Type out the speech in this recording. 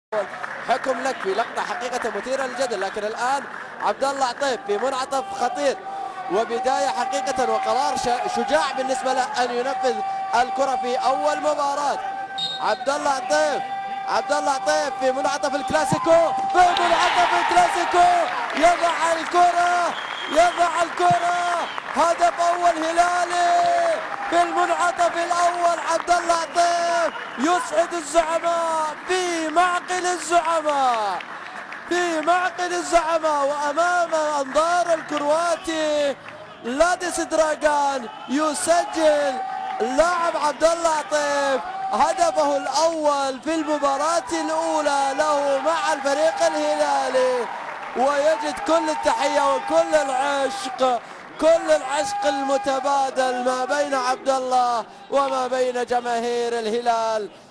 حكم لك في لقطة حقيقة مثيرة للجدل، لكن الآن عبد الله عطيف في منعطف خطير وبداية حقيقة وقرار شجاع بالنسبة له أن ينفذ الكرة في أول مباراة. عبد الله عطيف في منعطف الكلاسيكو، يضع الكرة هدف أول هلالي في المنعطف الأول. عبد الله عطيف يسعد الزعماء في معقل الزعماء وأمام أنظار الكرواتي لاديس دراغان يسجل اللاعب عبد الله عطيف هدفه الأول في المباراة الأولى له مع الفريق الهلالي، ويجد كل التحية وكل العشق المتبادل ما بين عبد الله وما بين جماهير الهلال.